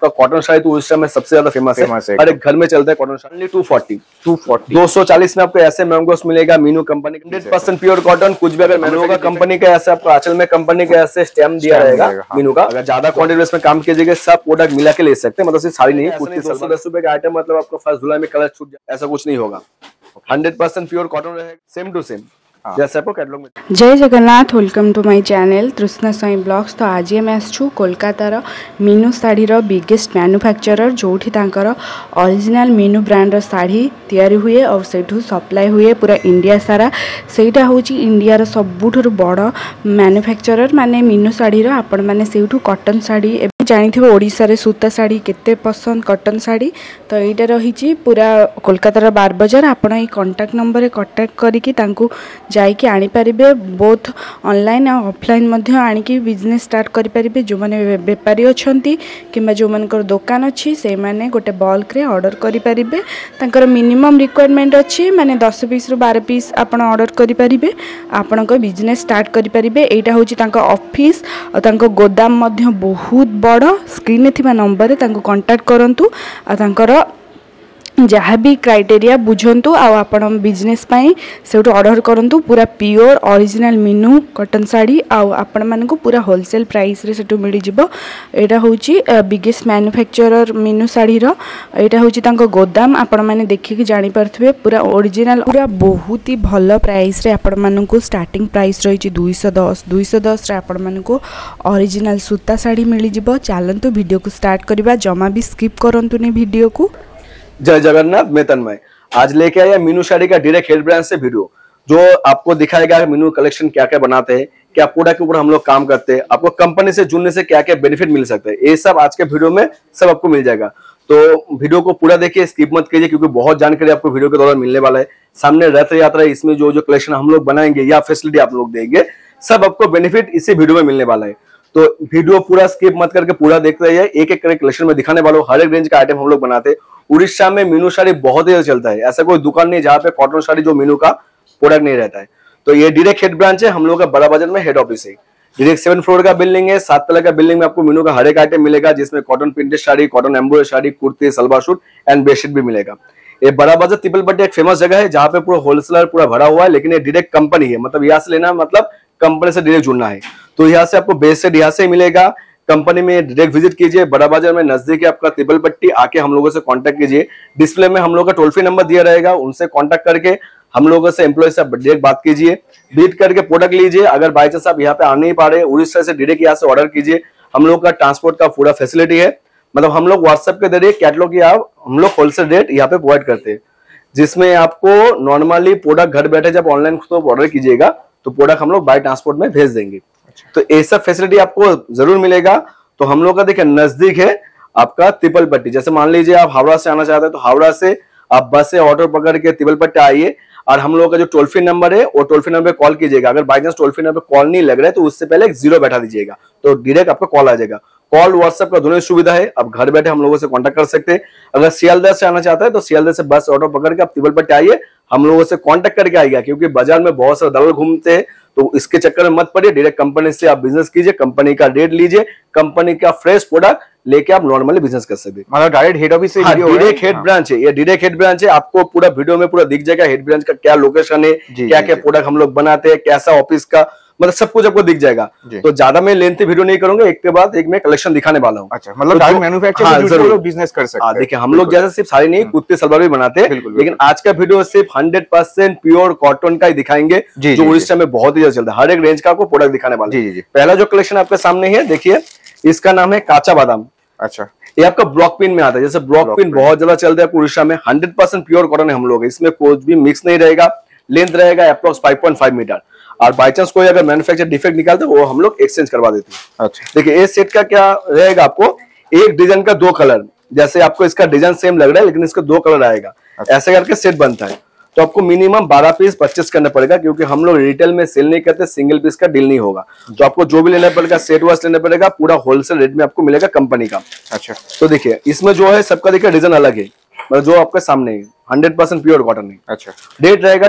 आपका कॉटन साड़ी तो उस समय सबसे ज्यादा फेमस है, हर एक घर में चलता है कॉटन साड़ी। 240 में आपको ऐसे मैंगोस मिलेगा, मीनू कंपनी 100% प्योर कॉटन। कुछ भी अगर मीनू का कंपनी का ऐसे आपको आंचल में कंपनी का ऐसे स्टैम्प दिया रहेगा मीनू का। अगर ज्यादा क्वांटिटी में काम कीजिएगा सब प्रोडक्ट मिला के ले सकते हैं, मतलब सिर्फ साड़ी नहीं, कुछ 210 रुपए का आइटम मतलब आपको फर्स्ट धुलाई में कलर छूट जाए ऐसा कुछ नहीं होगा। 100% प्योर कॉटन रहेगा, सेम टू सेम जैसे आपको कैटलॉग में। Jai Jagannath, welcome to my channel Trishna Sai blogs. तो आज आम आसछु कोलकातार मीनू शाढ़ीर बिगेस्ट मैन्युफैक्चरर जोठी तांकर ओरिजिनल मीनू ब्रांडर शाढ़ी तैयारी हुए और सेठू सप्लाई हुए पूरा इंडिया सारा। सेटा होची इंडियार सबुठुर बड़ मैन्युफैक्चरर माने मीनू शाढ़ीर। आपण माने सेठू कॉटन शाढ़ी जानिथिबो ओडिसा रे सूता शाढ़ी केते पसंद कॉटन शाढ़ी। तो एटा रही पूरा कोलकातार 12 बजार। आपण ए कांटेक्ट नंबर रे कांटेक्ट करिकि तांकू जाइकी आनी पारिबे, बोथ ऑनलाइन और ऑफलाइन मध्य आनिकी बिजनेस स्टार्ट करि पारिबे। जो माने व्यापारी अछंती किंबा जो मानकर दुकान अछि से माने गोटे बल्क रे ऑर्डर करि पारिबे। तांकर मिनिमम रिक्वायरमेंट अछि माने 10 पीस रु 12 पीस आपण ऑर्डर करि पारिबे, आपनको बिजनेस स्टार्ट करि पारिबे। एटा होची तांका ऑफिस और तांको गोदाम मध्य बहुत बड़। स्क्रीन थिबा नंबर रे तांको कांटेक्ट करंतु आ तांकर जहाँ भी क्राइटेरिया बुझंतु आ आपण बिजनेस पाई सेउट ऑर्डर करंतु। पूरा pure original Meenu cotton sari आ आपण मानकु पूरा होलसेल प्राइस रे सेटु मिली जिवो। एटा होची बिगेस्ट मैन्युफैक्चरर मीनू साड़ी रो। एटा होची तांको गोदाम, आपण माने देखि कि जानि परथबे पूरा ओरिजिनल पूरा बहुत ही भलो प्राइस रे आपण मानकु स्टार्टिंग प्राइस रही 210 रे आपण मानकु ओरिजिनल सूता साड़ी मिली जिवो। चलंतु वीडियो को स्टार्ट करबा, जमा भी स्किप करंतु ने वीडियो को। जय जगन्नाथ, मैं तन्मय आज लेके आया मीनू साड़ी का डायरेक्ट हेड ब्रांड से वीडियो, जो आपको दिखाएगा मीनू कलेक्शन क्या क्या बनाते हैं, क्या प्रोडक्ट के ऊपर हम लोग काम करते हैं, आपको कंपनी से जुड़ने से क्या क्या बेनिफिट मिल सकते हैं, ये सब आज के वीडियो में सब आपको मिल जाएगा। तो वीडियो को पूरा देखिए, स्किप मत कीजिए, क्योंकि बहुत जानकारी आपको वीडियो के दौरान मिलने वाला है। सामने रथ यात्रा, इसमें जो जो कलेक्शन हम लोग बनाएंगे या फैसिलिटी आप लोग देंगे, सब आपको बेनिफिट इसी वीडियो में मिलने वाला है। तो वीडियो पूरा स्किप मत करके पूरा देखते रहिए। एक एक करके कलेक्शन में दिखाने वालों, हर एक रेंज का आइटम हम लोग बनाते हैं। उड़ीसा में मीनू साड़ी बहुत ही चलता है, ऐसा कोई दुकान नहीं जहाँ पे कॉटन साड़ी जो मीनू का प्रोडक्ट नहीं रहता है। तो ये डायरेक्ट हेड ब्रांच है, हम लोग का बड़ा बाजार में हेड ऑफिस है। डायरेक्ट 7 फ्लोर का बिल्डिंग है, 7 तला का बिल्डिंग में आपको मीनू का हर एक आइटम मिलेगा, जिसमें cotton printed sari, cotton embroidery sari, kurti, salwar suit and bedsheet भी मिलेगा। ये बड़ा बाजार तिपलपट्टी एक फेमस जगह है, जहाँ पे पूरा होलसेलर पूरा भरा हुआ है, लेकिन ये डायरेक्ट कंपनी है, मतलब यहाँ से लेना मतलब कंपनी से डायरेक्ट जुड़ना है। तो यहाँ से आपको बेस सेट यहाँ से मिलेगा। कंपनी में डायरेक्ट विजिट कीजिए, बड़ा बाजार में नजदीक है आपका तिपलपट्टी, आके हम लोगों से कांटेक्ट कीजिए। डिस्प्ले में हम लोग का टोल फ्री नंबर दिया रहेगा, उनसे कांटेक्ट करके हम लोगों से एम्प्लॉय से डायरेक्ट बात कीजिए, बीट करके प्रोडक्ट लीजिए। अगर बाई चांस आप यहाँ पे आ नहीं पा रहे, उड़ीसा से डायरेक्ट यहाँ से ऑर्डर कीजिए। हम लोग का ट्रांसपोर्ट का पूरा फैसिलिटी है, मतलब हम लोग व्हाट्सएप के जरिए कैटलॉग या हम लोग होलसेल रेट यहाँ पे प्रोवाइड करते हैं, जिसमें आपको नॉर्मली प्रोडक्ट घर बैठे जब ऑनलाइन ऑर्डर कीजिएगा तो प्रोडक्ट हम लोग बाय ट्रांसपोर्ट में भेज देंगे। तो ये सब फैसिलिटी आपको जरूर मिलेगा। तो हम लोग का देखिए नजदीक है आपका तिपलपट्टी। जैसे मान लीजिए आप हावड़ा से आना चाहते हैं, तो हावड़ा से आप बस से ऑटो पकड़ के तिपलपट्टी आइए, और हम लोग का जो टोल फ्री नंबर है वो टोल फ्री नंबर पे कॉल कीजिएगा। अगर by chance toll free number पे कॉल नहीं लग रहा है तो उससे पहले एक 0 बैठा दीजिएगा, तो डायरेक्ट आपका कॉल आ जाएगा। कॉल व्हाट्सएप का दोनों सुविधा है, आप घर बैठे हम लोगों से कांटेक्ट कर सकते हैं। अगर सियालदह से आना चाहता है तो सियालदह से बस ऑटो पकड़ के आप तिपलपट्टी आइए, हम लोगों से कांटेक्ट करके आइएगा, क्योंकि बाजार में बहुत सारे दलाल घूमते हैं, तो इसके चक्कर में मत पड़िए। डायरेक्ट कंपनी से आप बिजनेस कीजिए, कंपनी का रेट लीजिए, कंपनी का फ्रेश प्रोडक्ट लेके आप नॉर्मली बिजनेस कर सकते हैं। मतलब डायरेक्ट हेड ऑफिस से डायरेक्ट हेड ब्रांच है, ये डायरेक्ट हेड ब्रांच है। आपको पूरा वीडियो में पूरा दिख जाएगा हेड ब्रांच का क्या लोकेशन है, क्या क्या प्रोडक्ट हम लोग बनाते हैं, कैसा ऑफिस का, मतलब सब कुछ आपको दिख जाएगा। तो ज्यादा मैं लेंथी वीडियो नहीं करूंगा, एक के बाद एक मैं कलेक्शन दिखाने वाला हूँ। अच्छा, मतलब डायरेक्ट मैन्युफैक्चरर बिजनेस कर सकते हैं। देखिए हम लोग जैसे सिर्फ साड़ी नहीं, कुर्ती सलवार भी बनाते हैं, लेकिन आज का वीडियो सिर्फ 100% प्योर कॉटन का ही दिखाएंगे, जो उड़ीसा में बहुत ही ज्यादा चलता है। हर एक रेंज का आपको प्रोडक्ट दिखाने वाला है। पहला जो कलेक्शन आपके सामने है, देखिए इसका नाम है काचा बादाम। अच्छा, ये आपका ब्लॉक पिन में आता है। जैसे ब्लॉक पिन बहुत ज्यादा चलता है उड़ीसा में, 100% प्योर कॉटन है हम लोग, इसमें कुछ भी मिक्स नहीं रहेगा। लेंथ रहेगा अप्रोक्स 5.5 मीटर, और बाई चांस कोई अगर मैन्युफैक्चर डिफेक्ट निकालते हैं वो हम लोग एक्सचेंज करवा देते हैं। अच्छा, देखिए इस सेट का क्या रहेगा, आपको एक डिजाइन का 2 कलर, जैसे आपको इसका डिजाइन सेम लग रहा है लेकिन इसका 2 कलर आएगा। अच्छा, ऐसे करके सेट बनता है। तो आपको मिनिमम 12 पीस परचेस करना पड़ेगा, क्योंकि हम लोग रिटेल में सेल नहीं करते, सिंगल पीस का डील नहीं होगा। तो आपको जो भी लेना पड़ेगा सेट वाइज लेना पड़ेगा, पूरा होलसेल रेट में आपको मिलेगा कंपनी का। अच्छा, तो देखिए इसमें जो है सबका देखिए डिजाइन अलग है, मतलब जो आपके सामने है 100% प्योर कॉटन है। अच्छा, रेट रहेगा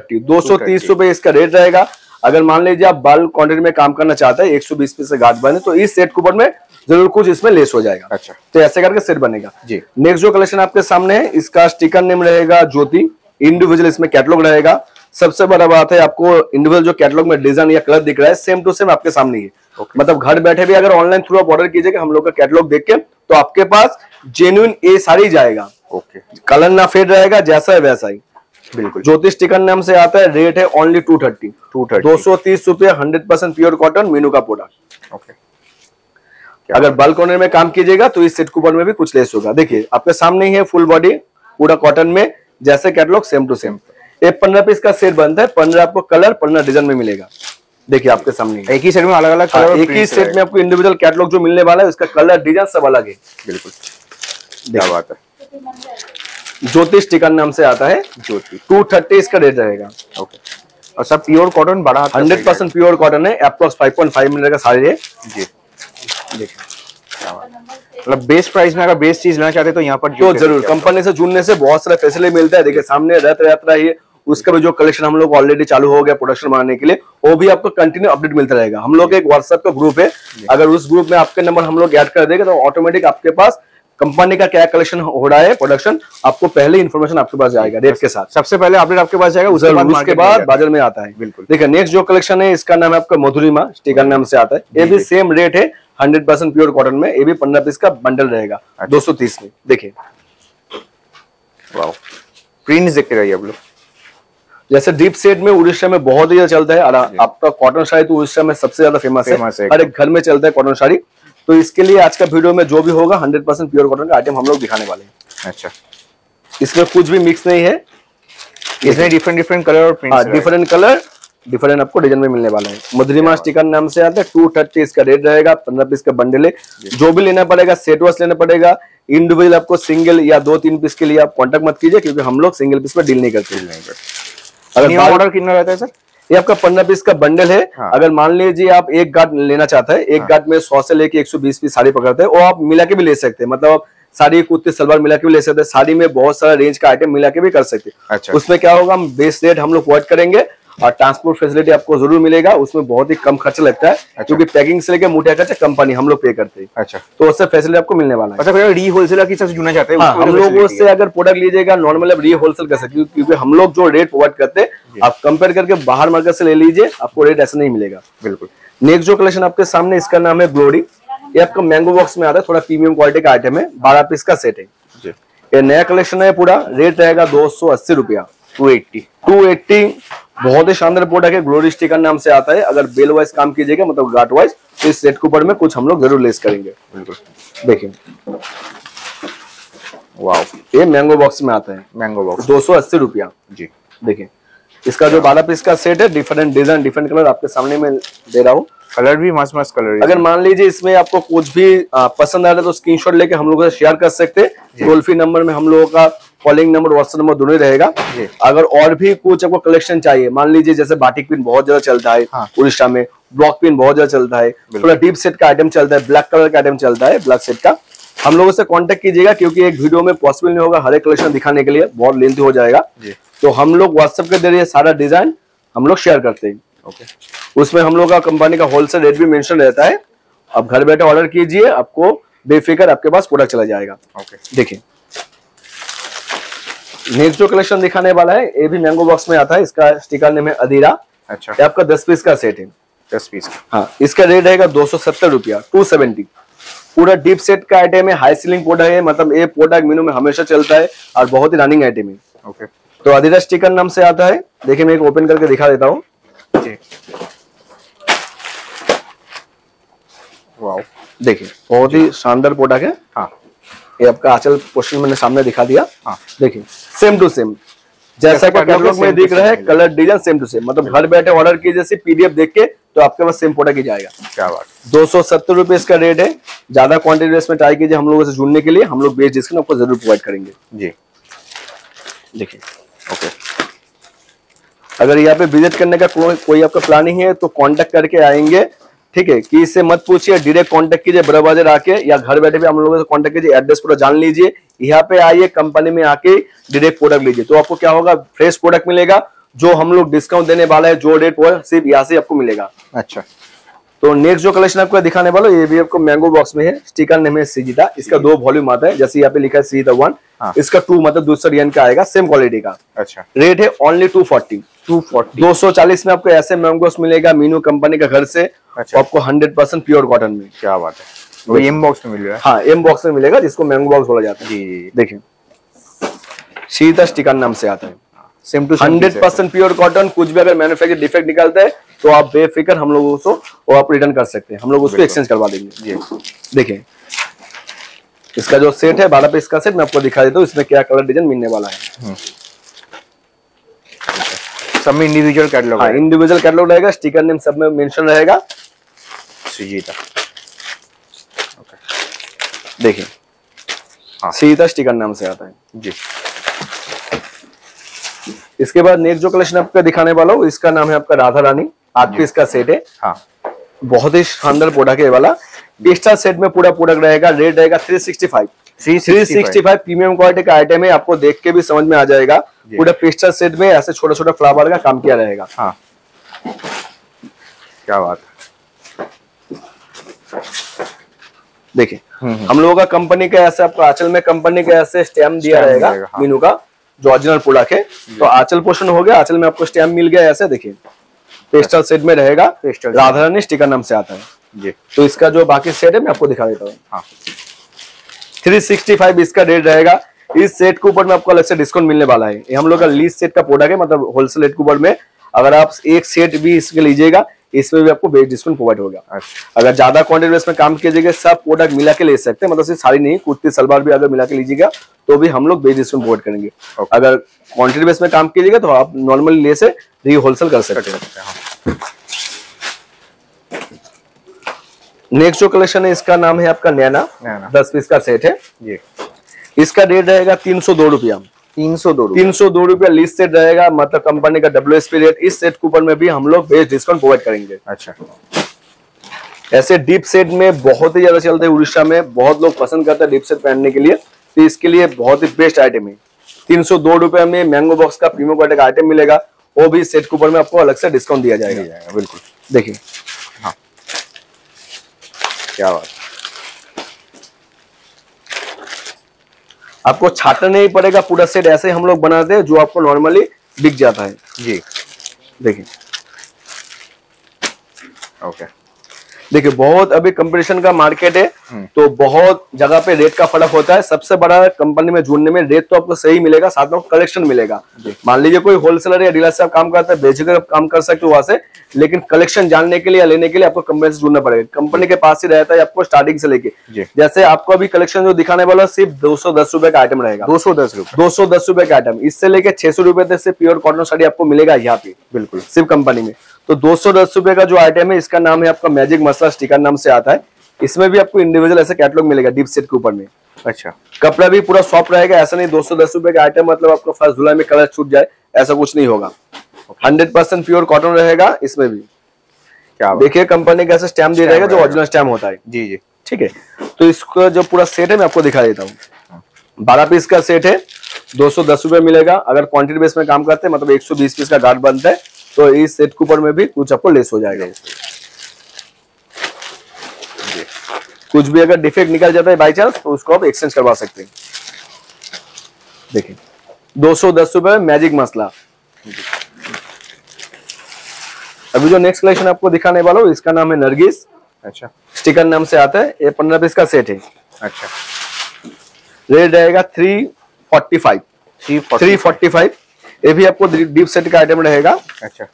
230 रुपए इसका रेट रहेगा। अगर मान लीजिए आप बल्क क्वांटिटी में काम करना चाहते हैं, 120 पीस से गांठ बने, तो इस सेट के ऊपर में जरूर कुछ इसमें लेस हो जाएगा। अच्छा, तो ऐसे करके सेट बनेगा जी। नेक्स्ट जो कलेक्शन आपके सामने है, इसका स्टिकर नेम रहेगा ज्योति, इंडिविजुअल इसमें कैटलॉग रहेगा। सबसे बड़ा बात है, आपको इंडिविजुअल जो कैटलॉग में डिजाइन या कलर दिख रहा है सेम टू सेम आपके सामने ही है। मतलब घर बैठे भी अगर ऑनलाइन थ्रू आप ऑर्डर कीजिएगा हम लोग का कैटलॉग देख के, तो आपके पास जेन्युइन ए साड़ी जाएगा। ओके, कलर ना फेड रहेगा, जैसा है वैसा ही। बिल्कुल। ज्योति स्टिकर नाम से आता है, रेट है ओनली 230 230 रुपए, 100% प्योर कॉटन मीनू का प्रोडक्ट। ओके, अगर बल्क ऑनर में काम कीजिएगा तो इस सेट कूपन में भी कुछ लेस होगा। देखिए आपके सामने ही है, फुल बॉडी पूरा कॉटन में, जैसे कैटलॉग सेम टू सेम। ये 15 पीस का सेट बनता है, 15 आपको कलर 15 डिजाइन में मिलेगा। देखिए आपके सामने एक ही सेट में अलग अलग कलर, एक ही सेट में आपको इंडिविजुअल कैटलॉग जो मिलने वाला है उसका कलर डिजाइन सब अलग है। बिल्कुल, क्या बात है। ज्योति स्टिकर नाम से आता है, ज्योति 230 इसका रेट रहेगा। ओके, और सब प्योर कॉटन, बड़ा 100% प्योर कॉटन है, अप्रोक्स 5.5 मीटर का साड़ी है जी। देखिए मतलब बेस्ट प्राइस में अगर बेस्ट चीज लेना चाहते तो यहाँ पर तो जरूर कंपनी से जुड़ने से बहुत सारा फैसिलिटी मिलता है। देखिए सामने रथ यात्रा ही है, उसका भी जो कलेक्शन हम लोग ऑलरेडी चालू हो गया प्रोडक्शन बनाने के लिए, वो भी आपको कंटिन्यू अपडेट मिलता रहेगा। हम लोग एक व्हाट्सएप का ग्रुप है, अगर उस ग्रुप में आपके नंबर हम लोग ऐड कर देंगे तो ऑटोमेटिक आपके पास कंपनी का क्या कलेक्शन हो रहा है प्रोडक्शन, आपको पहले इन्फॉर्मेशन आपके पास जाएगा रेट के साथ। सबसे पहले अपडेट आपके पास जाएगा, उसके बाद बाजार में आता है। बिल्कुल। देखिए नेक्स्ट जो कलेक्शन है इसका नाम है आपका मधुरिमा, स्टिकर नाम से आता है। ये भी सेम रेट है, 100% प्योर कॉटन में। ये भी 15 पीस का बंडल रहेगा, 230 में। देखिए वाओ, प्रिंट्स देखते रहिए आप लोग। जैसे डीप सेट में उड़ीसा में बहुत ही चलता है, आपका कॉटन साड़ी तो उड़ीसा में सबसे ज्यादा फेमस है, हर एक घर में चलता है कॉटन साड़ी। तो इसके लिए आज का वीडियो में जो भी होगा 100% प्योर कॉटन का आइटम हम लोग दिखाने वाले हैं। अच्छा, इसमें कुछ भी मिक्स नहीं है, इसमें डिफरेंट कलर और प्रिंट्स, डिफरेंट कलर डिफरेंट आपको डिजाइन में मिलने वाला है। मधुरिमा स्टिकर नाम से आता है, 230 इसका रेट रहेगा, 15 पीस का बंडल है। जो भी लेना पड़ेगा सेट वाइज लेना पड़ेगा, इंडिविजुअल आपको सिंगल या 2-3 पीस के लिए आप कॉन्टेक्ट मत कीजिए, क्योंकि हम लोग सिंगल पीस में डील नहीं करते। अगर ऑर्डर कितना रहता है सर? ये आपका 15 पीस का बंडल है। हाँ। अगर मान लीजिए आप एक गांठ लेना चाहते हैं, एक गांठ में 100 से लेके 120 पीस साड़ी पकड़ते हैं, और आप मिला के भी ले सकते हैं। मतलब आप साड़ी कुर्ती सलवार मिला के भी ले सकते हैं, साड़ी में बहुत सारा रेंज का आइटम मिला के भी कर सकते हैं। अच्छा। उसमें क्या होगा, हम बेस रेट हम लोग प्रोवाइड करेंगे और ट्रांसपोर्ट फैसिलिटी आपको जरूर मिलेगा। उसमें बहुत ही कम खर्च लगता है। अच्छा। क्योंकि पैकिंग से लेकर मोटा खर्चा कंपनी हम लोग पे करते हैं। अच्छा, तो उससे फैसिलिटी आपको मिलने वाला है। अच्छा, फिर री होलसेलर की सबसे जुड़ना चाहते हैं, हाँ, हम लोग उससे अगर प्रोडक्ट लीजिएगा नॉर्मल आप री होलसेल कर सकते हैं, क्योंकि हम लोग जो रेट प्रोवाइड करते हैं आप कंपेयर करके बाहर मार्केट से ले लीजिए, आपको रेट ऐसा नहीं मिलेगा। बिल्कुल। नेक्स्ट जो कलेक्शन आपके सामने, इसका नाम है ग्लोरी। ये आपका मैंगो बॉक्स में आता है, थोड़ा प्रीमियम क्वालिटी का आइटम है, 12 पीस का सेट है। ये नया कलेक्शन है, पूरा रेट रहेगा 280 रुपया, 280। बहुत ही शानदार प्रोडक्ट है, ग्लोरी स्टिकर नाम से आता है। अगर बेल वाइज काम कीजिएगा, मतलब गाट वाइज, तो इस सेट के ऊपर में कुछ हम लोग जरूर लेस करेंगे। बिल्कुल। देखिए वाओ, ये मैंगो बॉक्स में आता है, मैंगो बॉक्स 280 रुपया जी। देखिए इसका जो 12 पीस का सेट है, डिफरेंट डिजाइन डिफरेंट कलर आपके सामने में दे रहा हूँ। कलर भी मस्त मस्त कलर है। अगर मान लीजिए इसमें आपको कुछ भी पसंद आ रहा है तो स्क्रीनशॉट लेके हम लोगों से शेयर कर सकते हैं। टोल फ्री नंबर में हम लोगों का कॉलिंग नंबर व्हाट्सएप नंबर दोनों ही रहेगा। अगर और भी कुछ आपको कलेक्शन चाहिए, मान लीजिए जैसे बाटिक पिन बहुत ज्यादा चलता है, हाँ। उड़ीसा में ब्लॉक पिन बहुत ज्यादा चलता है, थोड़ा डीप सेट का आइटम चलता है, ब्लैक कलर का आइटम चलता है, ब्लैक सेट का, हम लोगों से कांटेक्ट कीजिएगा। क्योंकि एक वीडियो में पॉसिबल नहीं होगा हर एक कलेक्शन दिखाने के लिए, बहुत लेंथी हो जाएगा। तो हम लोग व्हाट्सएप के जरिए सारा डिजाइन हम लोग शेयर करते हैं। उसमें हम लोग का कंपनी का होलसेल रेट भी मेंशन रहता है। अब घर बैठे ऑर्डर कीजिए, आपको बेफिक्र आपके पास प्रोडक्ट चला जाएगा। देखिए नेक्स्ट जो कलेक्शन दिखाने वाला है, ये भी मैंगो बॉक्स में आता है। इसका स्टिकर नेम है अधीरा। अच्छा, ये आपका 10 पीस का सेट है, 10 पीस। हाँ, इसका रेट रहेगा 270 रुपया, 270। पूरा डीप सेट का आइटम है, हाई सीलिंग प्रोडक्ट है। मतलब ये प्रोडक्ट मीनू में हमेशा चलता है और बहुत ही रनिंग आइटम है। ओके, तो अधीरा स्टिकर नाम से आता है। देखिए मैं एक ओपन करके दिखा देता हूँ। वाओ, देखिए बहुत ही शानदार प्रोडक्ट है। हाँ, ये आपका आंचल पोर्शन मैंने सामने दिखा दिया। हाँ, देखिए सेम टू सेम जैसा कि कैटलॉग में दिख रहा है, colour design same to same. मतलब घर बैठे ऑर्डर कीजिए जैसे पीडीएफ देख के, तो आपके पास सेम प्रोडक्ट ही जाएगा। क्या बात। 270 रुपए इसका रेट है। ज्यादा क्वांटिटी में ट्राई कीजिए हम लोगों से जुड़ने के लिए, हम लोग बेस्ट डिस्काउंट आपको जरूर प्रोवाइड करेंगे जी। देखिए ओके, अगर यहाँ पे विजिट करने का कोई आपका प्लानिंग है तो कांटेक्ट करके आएंगे, ठीक है। कि इससे मत पूछिए, डायरेक्ट कांटेक्ट कीजिए बड़ा बाजार आके, या घर बैठे भी हम लोगों से कांटेक्ट कीजिए। एड्रेस पूरा जान लीजिए, यहाँ पे आइए, कंपनी में आके डायरेक्ट प्रोडक्ट लीजिए। तो आपको क्या होगा, फ्रेश प्रोडक्ट मिलेगा। जो हम लोग डिस्काउंट देने वाला है, जो रेट वो सिर्फ यहाँ से आपको मिलेगा। अच्छा, तो नेक्स्ट जो कलेक्शन आपको दिखाने वाला ये भी आपको मैंगो बॉक्स में है, स्टिकर नेम है सीजीता। इसका 2 वॉल्यूम आता है, जैसे यहाँ पे लिखा है सीजीता 1। हाँ। इसका 2 मतलब 200 रियल का आएगा, सेम क्वालिटी का। अच्छा, रेट है ओनली 240। 240 में आपको ऐसे मैंगोस मिलेगा मीनू कंपनी का घर से। अच्छा। आपको 100% प्योर कॉटन में। क्या बात है, वो एम बॉक्स में मिल रहा है। हाँ, एम बॉक्स में मिलेगा, जिसको मैंगो बॉक्स बोला जाता है। जी, देखिए सीजीता स्टिकर नाम से आता है। Same to 100% pure cotton. कुछ भी अगर मैन्युफैक्चर डिफेक्ट निकलता है तो आप बेफिक्र हम लोग उसको वो आप रिटर्न कर सकते हैं, हम लोग उसको एक्सचेंज करवा देंगे। देखिए इसका जो सेट है 12 पीस का सेट, मैं आपको दिखा देता हूँ इसमें क्या कलर डिजाइन मिलने वाला है। सब में इंडिविजुअल कैटलॉग है। इंडिविजुअल कैटलॉग रहेगा, स्टिकर नेम सब में मेंशन रहेगा सीजीता। देखिए हाँ, सीजीता स्टिकर नाम से आता है जी। इसके बाद नेक्स्ट जो कलेक्शन आपका दिखाने वाला हूँ इसका नाम है आपका राधा रानी। 8 पीस का सेट है। हाँ, बहुत ही शानदार प्रोडक्ट है वाला। पिस्टा सेट में पूरा प्रोडक्ट रहेगा। रेट रहेगा 365। 365 प्रीमियम क्वालिटी का आइटम है, आपको देख के भी समझ में आ जाएगा। पूरा पिस्टा सेट में ऐसे छोटा छोटा फ्लावर का काम किया रहेगा। हाँ, क्या बात है। देखिए हम लोगों का कंपनी का ऐसे आपको आंचल में कंपनी का ऐसे स्टैम्प दिया रहेगा। हाँ। मीनू का जो ओरिजिनल प्रोडक्ट है, तो आंचल पोर्शन हो गया, आंचल में आपको स्टैम्प मिल गया ऐसे। देखिए पेस्टल सेट में रहेगा, राधा रानी स्टिकर नाम से आता है जी। तो इसका जो बाकी सेट है मैं आपको दिखा देता हूँ। हाँ, 365 इसका रेट रहेगा। इस सेट के ऊपर में आपको अलग से डिस्काउंट मिलने वाला है। ये हम लोग का लीज सेट का प्रोडक्ट है, मतलब होलसेल रेट के ऊपर में अगर आप एक सेट भी इसके लीजिएगा इसमें भी आपको बेस्ट डिस्काउंट प्रोवाइड होगा। अच्छा। अगर ज्यादा क्वांटिटी बेस में काम कीजिएगा सब प्रोडक्ट मिला के ले सकते हैं, मतलब सिर्फ साड़ी नहीं, कुर्ती सलवार भी अगर मिला के लीजिएगा तो भी हम लोग बेस्ट डिस्काउंट प्रोवाइड करेंगे। अगर क्वांटिटी बेस में काम कीजिएगा तो आप नॉर्मली ले से होलसेल कर सकते हैं। नेक्स्ट जो कलेक्शन है इसका नाम है आपका नैना। 10 पीस का सेट है जी। इसका रेट रहेगा 302 रुपया। 302 रुपया लीज सेट रहेगा, मतलब कंपनी का WSP रेट। इस सेट के ऊपर में भी हम लोग बेस्ट डिस्काउंट प्रोवाइड करेंगे। अच्छा, ऐसे डीप सेट में बहुत ही ज्यादा चलते हैं, उड़ीसा में बहुत लोग पसंद करते हैं डीप सेट पहनने के लिए, तो इसके लिए बहुत ही बेस्ट आइटम है। 302 रुपए में मैंगो बॉक्स का प्रीमियम क्वालिटी का आइटम मिलेगा, वो भी सेट के ऊपर में आपको अलग से डिस्काउंट दिया जाएगा। बिल्कुल। देखिए हाँ, क्या बात, आपको छाटना नहीं पड़ेगा, पूरा सेट ऐसे हम लोग बनाते हैं जो आपको नॉर्मली बिक जाता है जी। देखिए ओके, देखिए बहुत अभी कंपटीशन का मार्केट है, तो बहुत जगह पे रेट का फर्क होता है। सबसे बड़ा कंपनी में जुड़ने में रेट तो आपको सही मिलेगा, साथ में कलेक्शन मिलेगा। मान लीजिए कोई होलसेलर या डीलर से आप काम करते हैं, बेचकर काम कर सकते हो वहां से, लेकिन कलेक्शन जानने के लिए या लेने के लिए आपको कंपनी से जुड़ना पड़ेगा। कंपनी के पास ही रहता है आपको स्टार्टिंग से लेके। जैसे आपको अभी कलेक्शन जो दिखाने वाला सिर्फ 210 रुपए का आइटम रहेगा। 210 रुपए का आइटम, इससे लेके 600 रुपए तक से प्योर कॉटन साड़ी आपको मिलेगा यहाँ पे, बिल्कुल सिर्फ कंपनी में। तो 210 रुपए का जो आइटम है इसका नाम है आपका मैजिक मसला, स्टिकर नाम से आता है। इसमें भी आपको इंडिविजुअल ऐसे कैटलॉग मिलेगा डीप सेट के ऊपर में। अच्छा, कपड़ा भी पूरा सॉफ्ट रहेगा, ऐसा नहीं 210 रुपए का आइटम मतलब आपको फर्स्ट धुलाई में कलर छूट जाए, ऐसा कुछ नहीं होगा। 100% प्योर कॉटन रहेगा इसमें भी। क्या देखिए कंपनी का ऐसा स्टैम्प दिया रहेगा जो ओरिजिनल स्टैम्प होता है। जी जी, ठीक है। तो इसका जो पूरा सेट है मैं आपको दिखा देता हूँ। 12 पीस का सेट है, 210 रुपए मिलेगा। अगर क्वांटिटी बेस में काम करते हैं मतलब 120 पीस का गार्ड बनता है, तो इस सेट के ऊपर में भी कुछ आपको लेस हो जाएगा। कुछ भी अगर डिफेक्ट निकल जाता है बाई चांस तो उसको आप एक्सचेंज करवा सकते हैं। देखिए 210 रुपए मैजिक मसला। अभी जो नेक्स्ट कलेक्शन आपको दिखाने वाला हूँ इसका नाम है नरगिस। अच्छा, स्टिकर नाम से आता है। ये 15 पीस का सेट है। अच्छा, रेट रहेगा 345। ये भी आपको डीप सेट का आइटम रहेगा। अच्छा,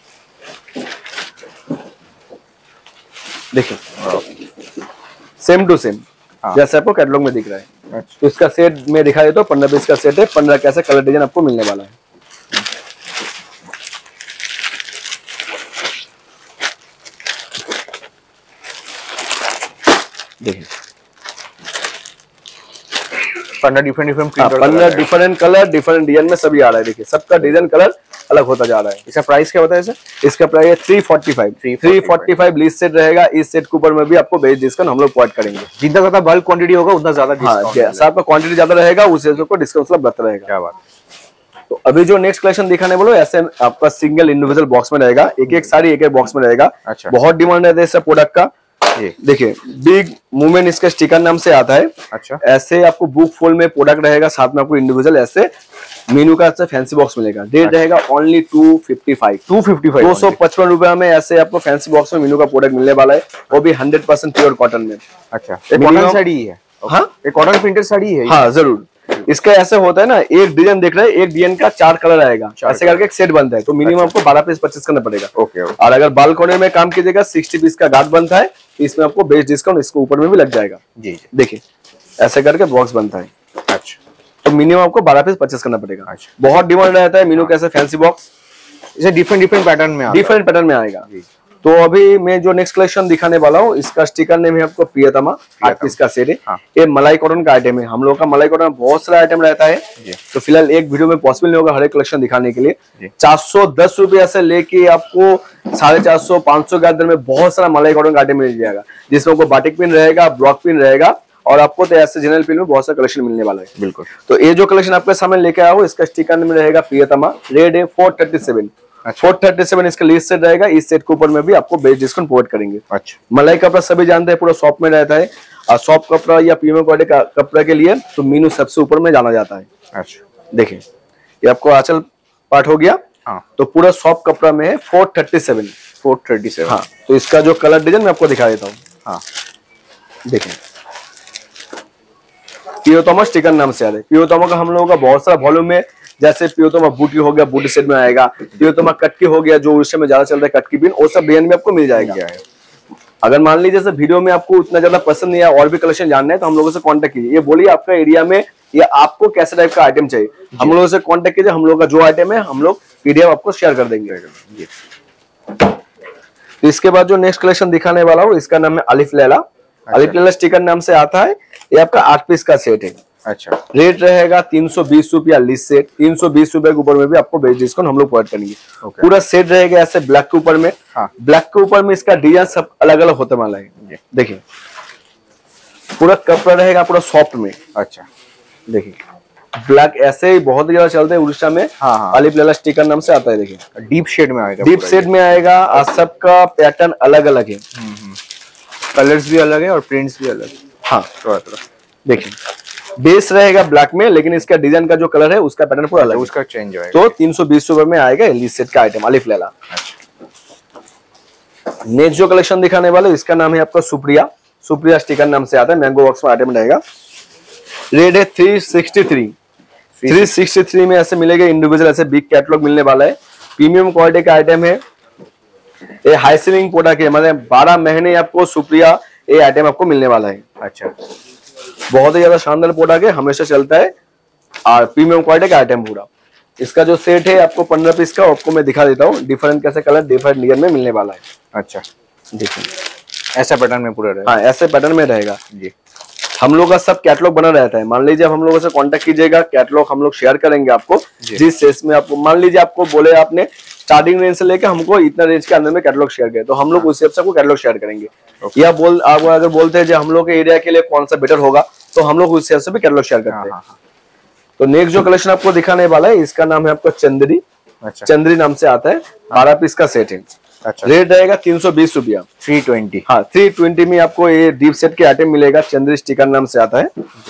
देखिए सेम टू सेम जैसे आपको कैटलॉग में दिख रहा है। अच्छा, तो इसका सेट में दिखा देता हूँ। 15 पीस का सेट है। 15 कैसे कलर डिजाइन आपको मिलने वाला है। देखिए 15 different 15 different colour different design में सभी आ रहा है। देखिए सबका डिजाइन कलर अलग होता जा रहा है। इसका प्राइस क्या बताया सर? इसका प्राइस है 345 लीज सेट रहेगा। इस सेट के ऊपर में भी आपको बेस्ट डिस्काउंट हम लोग प्रोवाइड करेंगे। जितना ज्यादा बल्क क्वांटिटी होगा उतना ज्यादा डिस्काउंट। जैसा आपका क्वांटिटी ज्यादा रहेगा उस हिसाब से डिस्काउंट बढ़ता रहेगा। क्या बात। तो अभी जो नेक्स्ट कलेक्शन दिखाने बोलो ऐसे आपका सिंगल इंडिविजुअल बॉक्स में रहेगा, एक एक साड़ी एक एक बॉक्स में रहेगा। अच्छा। बहुत डिमांड है इस प्रोडक्ट का। देखिए बिग मूवमेंट इसका स्टिकर नाम से आता है। अच्छा। ऐसे आपको बुक फुल में प्रोडक्ट रहेगा, साथ में आपको इंडिविजुअल ऐसे मीनू का ऐसे फैंसी बॉक्स मिलेगा। रेट रहेगा ओनली 255 255 रुपया में ऐसे आपको फैंसी बॉक्स में मीनू का प्रोडक्ट मिलने वाला है, वो भी 100% प्योर कॉटन में। अच्छा, कॉटन साड़ी है? हाँ, एक कॉटन प्रिंटेड साड़ी है। हाँ जरूर। इसका ऐसे होता है ना, एक डिजाइन देख रहे हैं, एक डिजाइन का 4 कलर आएगा, ऐसे करके एक सेट बनता है, तो मिनिमम आपको 12 पीस 25 करना पड़ेगा। ओके। और अगर बाल कॉर्नर में काम कीजिएगा 60 पीस का गार्ड बनता है, इसमें आपको बेस्ट डिस्काउंट इसके ऊपर में भी लग जाएगा। जी जी। देखिए ऐसे करके बॉक्स बनता है। अच्छा, तो मिनिमम आपको 12 पीस 25 करना पड़ेगा। अच्छा। बहुत डिमांड रहता है मीनू कैसे फैंसी बॉक्स, इसे डिफरेंट पैटर्न में आएगा। तो अभी मैं जो नेक्स्ट कलेक्शन दिखाने वाला हूँ, इसका स्टिकर नेम है आपको प्रियतमा, 8 पीस का सेट है। हाँ। ये मलाई कॉटन का आइटम है। हम लोग का मलाई कॉटन में बहुत सारा आइटम रहता है, तो फिलहाल एक वीडियो में पॉसिबल नहीं होगा हर एक कलेक्शन दिखाने के लिए। 410 रुपया से लेके आपको 450 500 के अंदर में बहुत सारा मलाई कॉटन का आइटम मिल जाएगा, जिसमें आपको बाटिक पिन रहेगा, ब्लॉक पिन रहेगा, और आपको तो ऐसे जनरल पिन में बहुत सारा कलेक्शन मिलने वाला है। बिल्कुल। तो ये जो कलेक्शन आपके सामने लेके आया हूँ, इसका स्टिकर नेम रहेगा प्रियतमा, रेट है 437। 437 इसका लीस्ट सेट रहेगा। इस सेट के ऊपर में भी आपको बेस्ट डिस्काउंट प्रोवाइड करेंगे। अच्छा। मलाई कपड़ा सभी जानते हैं, पूरा सॉफ्ट में रहता है, और सॉफ्ट कपड़ा या प्रीमियम क्वालिटी का कपड़ा के लिए तो मीनू सबसे ऊपर में जाना जाता है। अच्छा। देखिए ये आपको आंचल पार्ट हो गया। हाँ। तो पूरा सॉफ्ट कपड़ा में है 437। हाँ। तो इसका जो कलर डिजाइन मैं आपको दिखा देता हूँ। हाँ देखिए, प्रियोतमा स्टिकर नाम से आता है। प्रियोतमा का हम लोगों का बहुत सारा वॉल्यूम में, जैसे प्रियोतमा बूटी हो गया, बूटी सेट में आएगा, प्रियोतमा कटकी हो गया जो उस समय ज्यादा चल रहा है, कटकी बिन, वो सब डिजाइन में आपको मिल जाएगा। अगर मान लीजिए जैसे वीडियो में आपको उतना ज्यादा पसंद नहीं है और भी कलेक्शन जानना है, तो हम लोगों से कांटेक्ट कीजिए। ये बोलिए आपका एरिया में या आपको कैसे टाइप का आइटम चाहिए, हम लोगों से कांटेक्ट कीजिए। हम लोग का जो आइटम है हम लोग पीडीएफ आपको शेयर कर देंगे। इसके बाद जो नेक्स्ट कलेक्शन दिखाने वाला हूँ, इसका नाम है अलिफ लैला। अलिफ लैला स्टिकर नाम से आता है। ये आपका 8 पीस का सेट है। अच्छा। रेट रहेगा 320 रुपया लिस्ट सेट। 320 रुपए के ऊपर में भी आपको बेस्ट डिस्काउंट हम लोग प्रोवाइड करेंगे। पूरा सेट रहेगा ऐसे ब्लैक के ऊपर में। हाँ। ब्लैक के ऊपर में इसका डिजाइन सब अलग अलग होते वाला है। देखिए पूरा कपड़ा रहेगा पूरा सॉफ्ट में। अच्छा। देखिए ब्लैक ऐसे ही बहुत ज्यादा चलते हैं उड़ीसा में। हाँ। अलिफ लैला स्टिकर नाम से आता है। देखिए डीप शेड में आएगा। डीप शेड में आएगा और सबका पैटर्न अलग अलग है। कलर्स भी अलग है और प्रिंट्स भी अलग। हाँ थोड़ा देखिए बेस रहेगा ब्लैक में, लेकिन इसका डिजाइन का जो कलर है उसका पैटर्न पूरा अलग है, उसका चेंज होगा। तो 320 रुपए में आएगा लिस्ट सेट का आइटम अलिफ लैला। नेक्स्ट जो कलेक्शन दिखाने वाले इसका नाम है आपका सुप्रिया। सुप्रिया स्टिकर नाम से आता है, मैंगो बॉक्स में आइटम रहेगा। रेट है 363 में ऐसे मिलेगा। इंडिविजुअल ऐसे बिग कैटलॉग मिलने वाला है, प्रीमियम क्वालिटी का आइटम है। ये हाई सेलिंग प्रोडक्ट है, मतलब 12 महीने आपको सुप्रिया ये आइटम आपको मिलने वाला है। अच्छा। बहुत ही ज्यादा शानदार प्रोडक्ट है, हमेशा चलता है और प्रीमियम क्वालिटी का आइटम पूरा। इसका जो सेट है आपको 15 पीस का, आपको मैं दिखा देता हूँ। डिफरेंट कैसे कलर डिफरेंट डिजाइन में मिलने वाला है। अच्छा देखिए ऐसा पैटर्न में पूरा रहेगा। हाँ ऐसे पैटर्न में रहेगा जी। हम लोग का सब कैटलॉग बना रहता है। मान लीजिए हम लोगों से कांटेक्ट कीजिएगा, कैटलॉग हम लोग शेयर करेंगे आपको जिस सेल्स में आपको, मान लीजिए आपको बोले आपने स्टार्टिंग रेंज से लेकर हमको इतना रेंज के अंदर में कैटलॉग शेयर किया, तो हम लोग उस हिसाब से आपको कैटलॉग शेयर करेंगे। या आप अगर बोलते हैं जो हम लोग के एरिया के लिए कौन सा बेटर होगा, तो हम लोग उस हिसाब से भी कैटलॉग शेयर करते हैं। तो नेक्स्ट जो कलेक्शन आपको दिखाने वाला है इसका नाम है आपको चंद्री। अच्छा। चंद्री नाम से आता है, 12 पीस का सेट है। अच्छा। रेट रहेगा 320 रुपया। 320। हाँ 320 में आपको ये डीप सेट के आइटम मिलेगा। चंद्री स्टिकर नाम से आता है।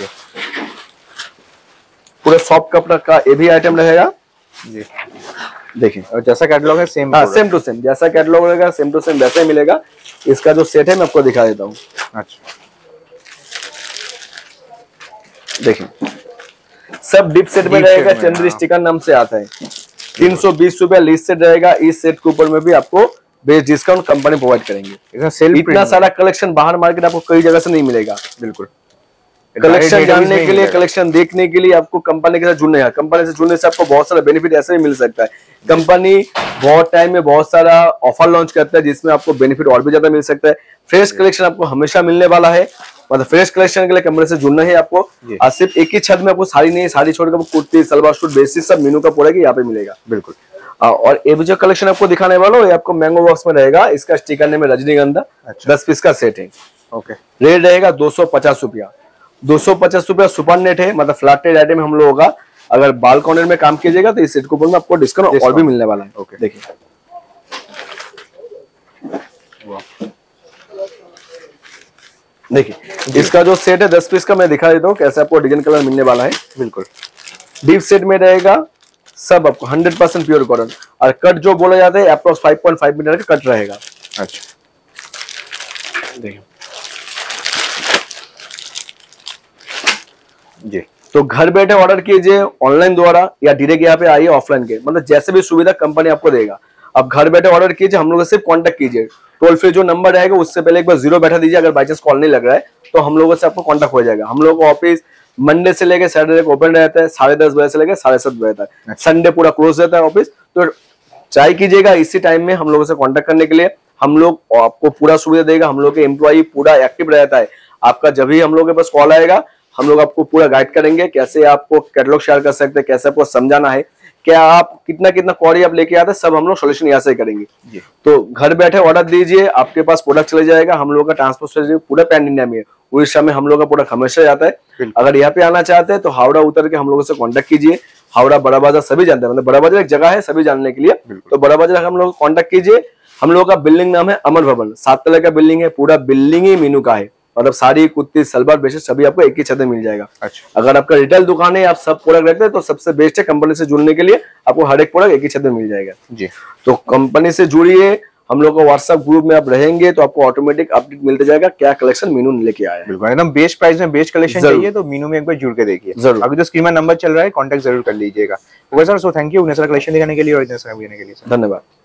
पूरा सॉफ्ट कपड़ा का ये भी आइटम रहेगा जी। देखिए और जैसा कैटलॉग है सेम। हाँ सेम टू सेम जैसा कैटलॉग रहेगा सेम टू सेम वैसा ही मिलेगा। इसका जो सेट है मैं आपको दिखा देता हूँ। अच्छा देखिए सब डिप सेट में रहेगा। चंद्री स्टिकर नाम से आता है। 320 रुपया लिस्ट सेट रहेगा। इस सेट के ऊपर में भी आपको बेस्ट डिस्काउंट कंपनी प्रोवाइड करेंगे। इतना सारा कलेक्शन बाहर मार्केट आपको कई जगह से नहीं मिलेगा। बिल्कुल कलेक्शन जानने के लिए, कलेक्शन देखने के लिए आपको कंपनी के साथ जुड़ने हैं। कंपनी से जुड़ने से आपको बहुत सारा बेनिफिट ऐसे भी मिल सकता है। कंपनी बहुत टाइम में बहुत सारा ऑफर लॉन्च करता है जिसमें आपको बेनिफिट और भी ज्यादा मिल सकता है। फ्रेश कलेक्शन आपको हमेशा मिलने वाला है। मतलब फ्रेश कलेक्शन के लिए कंपनी से जुड़ना है आपको। और सिर्फ एक ही छत में आपको साड़ी नहीं, साड़ी छोड़कर कुर्ती सलवार सूट बेसिक सब मीनू का प्रोडक्ट यहाँ पे मिलेगा। बिल्कुल। और ये जो कलेक्शन आपको दिखाने वाला हूँ ये आपको मैंगो बॉक्स में रहेगा। इसका स्टिकर नेम है रजनीगंधा। 10 पीस का सेट है। ओके। रेट रहेगा 250 रुपया। 250 रुपया सुपर नेट है, मतलब फ्लैट रेट आइटम हम लोगों का अगर बाल कॉर्नर में काम कीजिएगा तो इस सेट के ऊपर में आपको डिस्काउंट और भी मिलने वाला है। ओके, देखिए देखिए इसका जो सेट है 10 पीस का मैं दिखा देता हूँ कैसे आपको डिजाइन कलर मिलने वाला है। बिल्कुल डीप सेट में रहेगा सब आपको 100% प्योर कॉटन, और कट जो बोला जाता है अप्रोक्स 5.5 मीटर का कट रहेगा। अच्छा देखिए जी, तो घर बैठे ऑर्डर कीजिए ऑनलाइन द्वारा या डायरेक्ट यहाँ पे आइए ऑफलाइन के, मतलब जैसे भी सुविधा कंपनी आपको देगा। अब घर बैठे ऑर्डर कीजिए, हम लोगों से सिर्फ कांटेक्ट कीजिए। टोल फ्री जो नंबर रहेगा उससे पहले एक बार 0 बैठा दीजिए, अगर बाई चांस कॉल नहीं लग रहा है तो हम लोगों से आपको कांटेक्ट हो जाएगा। हम लोग का ऑफिस मंडे से लेकर सैटरडे को ओपन रहता है 10:30 बजे से लेकर 7:30 बजे तक। संडे पूरा क्लोज रहता है ऑफिस, तो ट्राई कीजिएगा इसी टाइम में हम लोगों से कांटेक्ट करने के लिए। हम लोग आपको पूरा सुविधा देगा, हम लोग के एम्प्लॉई पूरा एक्टिव रहता है। आपका जब भी हम लोग के पास कॉल आएगा हम लोग आपको पूरा गाइड करेंगे, कैसे आपको कैटलॉग शेयर कर सकते हैं, कैसे आपको समझाना है, क्या आप कितना कितना क्वारी आप लेके आते हैं, सब हम लोग सोल्यूशन यहाँ से करेंगे। तो घर बैठे ऑर्डर दीजिए, आपके पास प्रोडक्ट चले जाएगा। हम लोग का ट्रांसपोर्ट पूरा पैन इंडिया में है, उड़ीसा में हम लोग का पूरा हमेशा जाता है। अगर यहाँ पे आना चाहते हैं तो हावड़ा उतर के हम लोगों से कांटेक्ट कीजिए। हावड़ा बड़ा बाजार सभी जानते हैं, मतलब बड़ा बाजार एक जगह है सभी जानने के लिए, तो बड़ा बाजार हम लोग कांटेक्ट कीजिए। हम लोग का बिल्डिंग नाम है अमर भवन, 7 तले का बिल्डिंग है, पूरा बिल्डिंग ही मीनू का है, मतलब साड़ी कुर्ती सलवार बेडशीट सभी आपको एक ही छत में मिल जाएगा। अच्छा, अगर आपका रिटेल दुकान है, आप सब प्रोडक्ट रखते हैं तो सबसे बेस्ट है कंपनी से जुड़ने के लिए, आपको हर एक प्रोडक्ट एक ही छत में मिल जाएगा जी। तो कंपनी से जुड़िए, हम लोग का व्हाट्सएप ग्रुप में आप रहेंगे तो आपको ऑटोमेटिक अपडेट मिलता जाएगा क्या कलेक्शन मीनू लेके आया है। बिल्कुल एकदम बेस्ट प्राइस में बेस्ट कलेक्शन चाहिए तो मीनू में एक बार जुड़ के देखिए। जरूर, अभी तो स्क्रीन में नंबर चल रहा है, कांटेक्ट जरूर कर लीजिएगा। सर सो थैंक यू इतना सारा कलेक्शन दिखाने के लिए और इतना सारा देने के लिए। धन्यवाद।